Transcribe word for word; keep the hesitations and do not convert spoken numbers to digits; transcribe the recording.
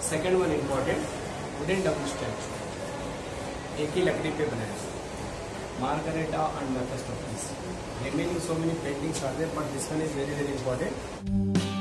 Second one important, wooden double statue. एक ही लकड़ी पे बनाया. Margeratta and Mephistopheles. Remaining so many paintings are there, but this one is very very important.